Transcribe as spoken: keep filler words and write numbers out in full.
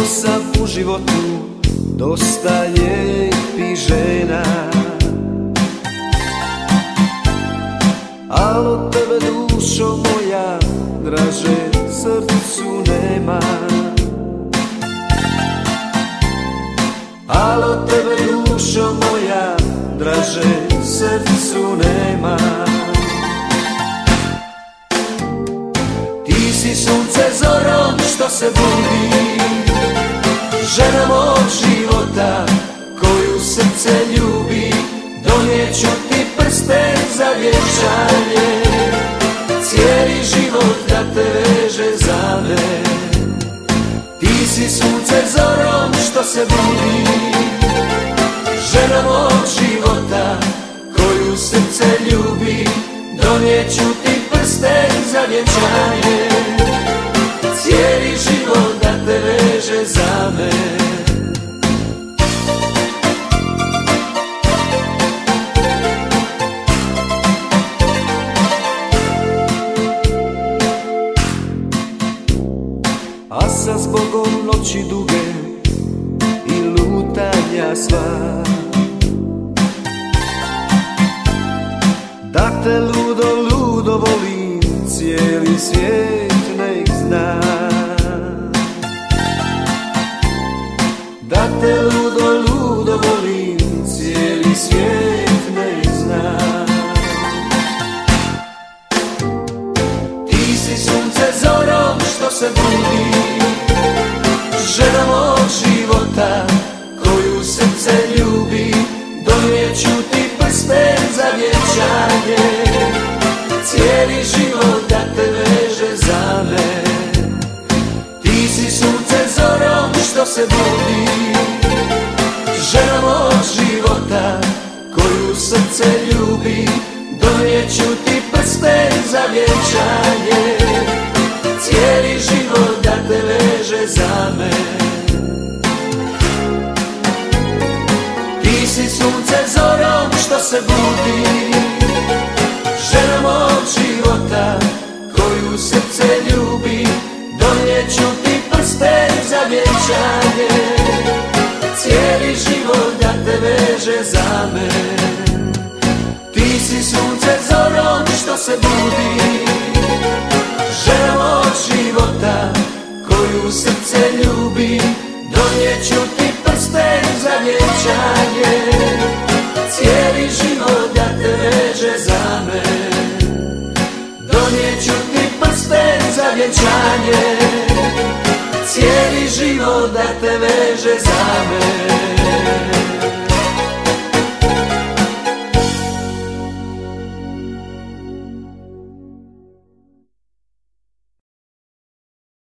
sam u životu dosta lijepih žena, al od tebe, dušo moja, draže srcu nema. Al od tebe, dušo moja, draže srcu nema. Ti si sunce zorom što se budi, žena mog života koju srce ljubi. Donijeću ti prsten za vjenčanje, cijeli život da te veže za me. Ti si sunce zorom što se budi, žena mog života koju srce ljubi. Donijeću ti prsten za vjenčanje, cijeli život da te veže za me. A sa zbogom noći duge i lutanja sva, da te ludo, ludo volim, cijeli svijet nek zna. Da te ludo, ludo volim, cijeli svijet nek zna. Ti si sunce zorom što se budi, žena mog života koju srce ljubi. Donijeću ti prsten za vjenčanje, cijeli život da te veže za me. Ti si sunce zorom što se budi, žena mog života koju srce ljubi. Donijeću ti prsten za vjenčanje, cijeli život da te veže za me. Ti si sunce zorom što se budi, žena mog života koju srce ljubi. Donijeću ti prsten za vjenčanje, cijeli život da te veže za me. Ti si sunce zorom što se budi, žena mog života koju srce ljubi. Donijeću ti prsten za vjenčanje, cijeli život da te veže za me. Donijeću ti prsten za vjenčanje, cijeli život da te veže za me.